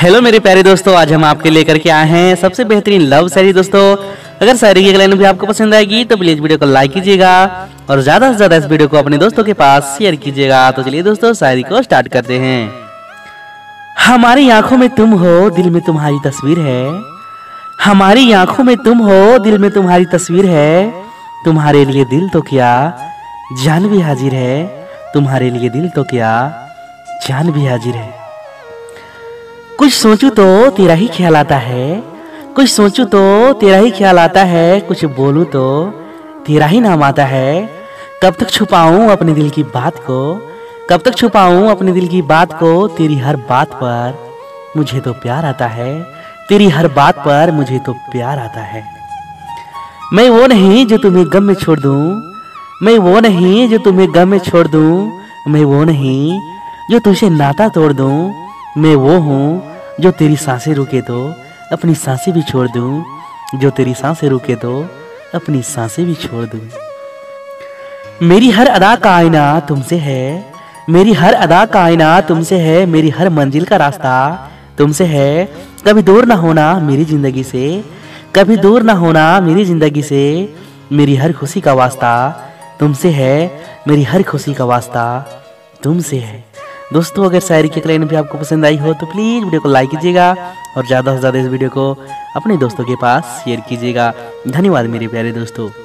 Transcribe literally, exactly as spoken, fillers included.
Hello मेरे प्यारे दोस्तों, आज हम आपके लेकर के आए हैं सबसे बेहतरीन लव शायरी। दोस्तों अगर शायरी की लाइन भी आपको पसंद आएगी तो प्लीज वीडियो को लाइक कीजिएगा और ज्यादा से ज्यादा इस वीडियो को अपने दोस्तों के पास शेयर कीजिएगा। तो चलिए दोस्तों शायरी को स्टार्ट करते हैं। हमारी आंखों में तुम हो, दिल में तुम्हारी तस्वीर है। हमारी आंखों में तुम हो, दिल में तुम्हारी तस्वीर है। तुम्हारे लिए दिल तो क्या जान भी हाजिर है। तुम्हारे लिए दिल तो क्या जान भी हाजिर है। कुछ सोचूं तो तेरा ही ख्याल आता है। कुछ सोचूं तो तेरा ही ख्याल आता है। कुछ बोलूं तो तेरा ही नाम आता है। कब तक छुपाऊं अपने दिल की बात को। कब तक छुपाऊं अपने दिल की बात को। तेरी हर बात पर मुझे तो प्यार आता है। तेरी हर बात पर मुझे तो प्यार आता है। मैं वो नहीं जो तुम्हें गम में छोड़ दूं। मैं वो नहीं जो तुम्हें गम में छोड़ दूं। मैं वो नहीं जो तुझे नाता तोड़ दूं। मैं वो हूँ जो तेरी सांसें रुके तो अपनी सांसें भी छोड़ दूं। जो तेरी सांसें रुके तो अपनी सांसें भी छोड़ दूं। मेरी हर अदा का आईना तुमसे है। मेरी हर अदा का आईना तुमसे है। मेरी हर मंजिल का रास्ता तुमसे है। कभी दूर ना होना मेरी जिंदगी से। कभी दूर ना होना मेरी जिंदगी से। मेरी हर खुशी का वास्ता तुमसे है। मेरी हर खुशी का वास्ता तुमसे है। दोस्तों अगर शायरी की लाइन भी आपको पसंद आई हो तो प्लीज़ वीडियो को लाइक कीजिएगा और ज़्यादा से ज़्यादा इस वीडियो को अपने दोस्तों के पास शेयर कीजिएगा। धन्यवाद मेरे प्यारे दोस्तों।